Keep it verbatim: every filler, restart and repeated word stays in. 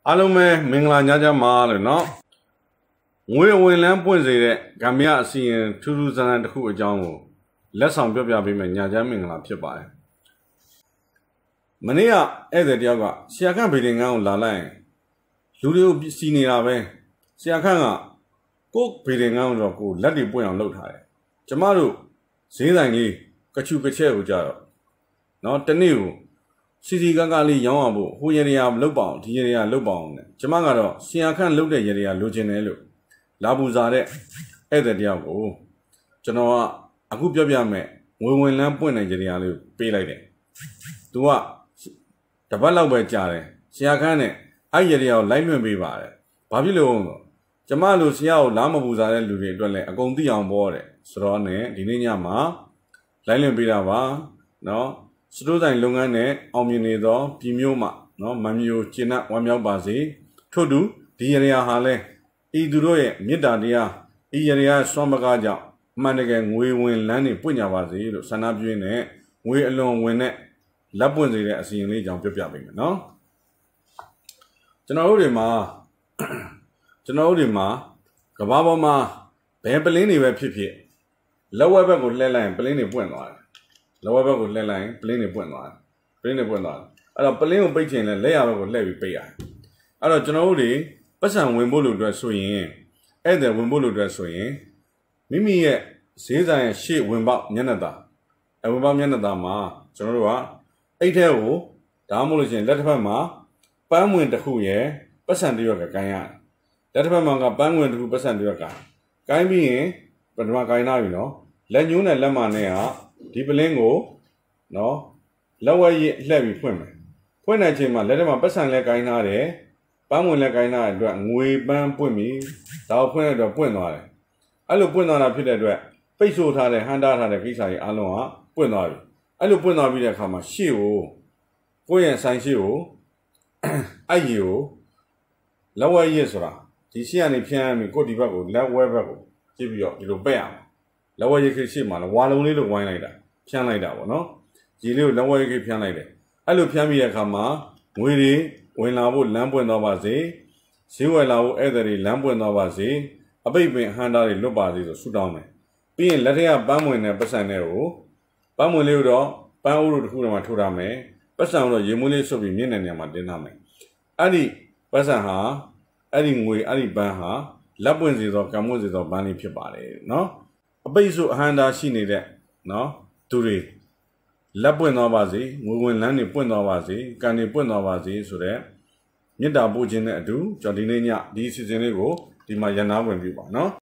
အားလုံးပဲမင်္ဂလာညချမ်းပါလို့နော်ငွေဝင်လန်းပွင့်စေတဲ့ဂမ်ဘီယာအစီရင်ထူးထူးဆန်းဆန်းတစ်ခုအကြောင်းကိုလက်ဆောင်ပြောပြပေးမယ်ညချမ်းမင်္ဂလာဖြစ်ပါတယ်မနေ့ကဧည့်သည်တယောက်ကဆရာခန့်ဗေဒင်ငန်းကိုလာလိုက်ရင်လူတွေကိုစီနေတာပဲဆရာခန့်ကကိုဗေဒင်ငန်းကိုတော့ကိုလက်တွေပွင့်အောင်လုပ်ထားတယ်ကျမတို့ဈေးဆိုင်လေးကချူကချဲ့ကိုကြတော့နော်တနေ့ကိုစီစီကားကားလေးရောင်းအောင်ဖို့ဟိုရရမလုပ်ပါအောင်ဒီရရလုပ်ပါအောင်နဲ့ကျမကတော့ဆရာခန့်လုပ်တဲ့ရရလိုချင်တယ်လို့လာပူစားတဲ့ဧည့်သည်တယောက်ကိုကျွန်တော်ကအခုပြောပြမယ်ငွေဝင်လန်းပွင့်တဲ့ရရလေးပေးလိုက်တယ်သူကတပတ်လောက်ပဲကြာတယ်ဆရာခန့်နဲ့အဲ့ရရကိုလိုက်လွှင့်ပေးပါတယ်ဘာဖြစ်လို့လဲကျမလိုဆရာကိုလာမပူစားတဲ့လူတွေအတွက်လည်းအကုန်သိအောင်ပေါ်တယ်ဆိုတော့နဲ့ဒီနေ့ညမှာလိုက်လွှင့်ပေးတာပါနော်စတိုးဆိုင်လုပ်ငန်းနဲ့အောင်မြင်နေသောပြည်မျိုးမှနော်မမျိုးကျင့်တ်ဝမ်းမြောက်ပါစေထို့တူဒီရရဟာလဲဤသူတို့ရဲ့မေတ္တာတရားဤရရစွမ်းပကားကြောင့်အမှန်တကယ်ငွေဝင်လန်းနေပွင့်ကြပါစေလို့ဆန္ဒပြုရင်းနဲ့ငွေအလွန်ဝင်တဲ့လက်ပွင့်စေတဲ့အစီအရင်လေးကြောင့်ပြောပြပေးမယ်နော်ကျွန်တော်တို့တွေမှာကျွန်တော်တို့တွေမှာကဘာပေါ်မှာဘယ်ပလင်းတွေပဲဖြစ်ဖြစ်လက်ဝဲဘက်ကိုလှည့်လိုက်ရင်ပလင်းတွေပွင့်သွားတယ်လောဘက်ကိုလှည့်လိုက်ရင်ပလင်းတွေပွင့်သွားတယ်ပလင်းတွေပွင့်သွားတယ်အဲ့တော့ပလင်းကိုပိတ်ချင်လဲလက်ရဘက်ကိုလှည့်ပြီးပိတ်ရတယ်အဲ့တော့ကျွန်တော်တို့တွေပတ်စံဝင်ဖို့လို့အတွက်ဆိုရင်ဧည့်သည်ဝင်ဖို့လို့အတွက်ဆိုရင်မိမိရဲ့ဈေးဆိုင်ရဲ့ရှေ့ဝင်ပေါက်မျက်နှာသာအဝင်ပေါက်မျက်နှာသာမှာကျွန်တော်တို့ကအိတ်ထဲကိုဒါမှမဟုတ်လို့ရှိရင်လက်တစ်ဖက်မှာပန်းဝင်တစ်ခုရယ်ပတ်စံတစ်ရွက်ကကိုင်းရတယ်လက်တစ်ဖက်မှာကပန်းဝင်တစ်ခုပတ်စံတစ်ရွက်ကကိုင်းပြီးရင်ပထမကိုင်းလာပြီနော်လက်ညှိုးနဲ့လက်မနဲ့ကဒီပလင်းကိုနော်လက်ဝဲရလှည့်ပြီးဖွင့်မယ်ဖွင့်တဲ့အချိန်မှာလက်ထဲမှာပတ်စံလဲကိုင်းထားတယ်ပန်းဝင်လဲကိုင်းထားတဲ့အတွက်ငွေပန်းပွင့်ပြီဒါကိုဖွင့်တဲ့အတွက်ပွင့်သွားတယ်အဲ့လိုပွင့်သွားတာဖြစ်တဲ့အတွက်ပိတ်ဆို့ထားတဲ့ဟန်တာထားတဲ့ကိစ္စကြီးအားလုံးကပွင့်သွားပြီအဲ့လိုပွင့်သွားပြီးတဲ့အခါမှာရှေ့ကိုကိုယ့်ရဲ့ဆိုင်ရှေ့ကိုအဲ့ရီကိုလက်ဝဲရဆိုတာဒီရှေ့ကနေဖြန်းပြီးကိုယ့်ဒီဘက်ကိုလက်ဝဲဘက်ကိုကြည့်ပြီးတော့ဒီလိုပက်ရအောင်လက်ဝဲရိတ်ခိရှိမှလည်းဝါလုံးလေးလိုဝိုင်းလိုက်တာဖြန်းလိုက်တာပေါ့နော်ရေလေးကိုလက်ဝဲရိတ်ခိဖြန်းလိုက်တယ်အဲ့လိုဖြန်းပြီးတဲ့အခါမှာငွေတွေဝင်လာဖို့လမ်းပွင့်သွားပါစေဈေးဝယ်လာဖို့ဧည့်သည်တွေလမ်းပွင့်သွားပါစေအပိတ်ပင်ဟန်တာတွေလွတ်ပါစေဆိုဆုတောင်းမယ်ပြီးရင်လက်ထက်ကပန်းမွင်တဲ့ပတ်စံတွေကိုပန်းမွင်လေးကိုတော့ပန်းအိုးတို့တစ်ခုတော့မှထိုးထားမယ်ပတ်စံတော့ရေမွေးလေးဆွတ်ပြီးမြင့်တဲ့နေရာမှာတင်းထားမယ်အဲ့ဒီပတ်စံဟာအဲ့ဒီငွေအဲ့ဒီပန်းဟာလက်ပွင့်စေသောကံမွင့်စေသောပန်းလေးဖြစ်ပါတယ်နော်အပိတ်ဆိုအဟန်တာရှိနေတဲ့နော်သူတွေလက်ပွင့်သွားပါစေငွေဝင်လန်းတွေပွင့်သွားပါစေကံတွေပွင့်သွားပါစေဆိုတဲ့မေတ္တာပို့ခြင်းနဲ့အတူကျွန်တော်ဒီနေ့ညဒီအစီအစဉ်လေးကိုဒီမှာရန်နာဝင်ပြပါနော်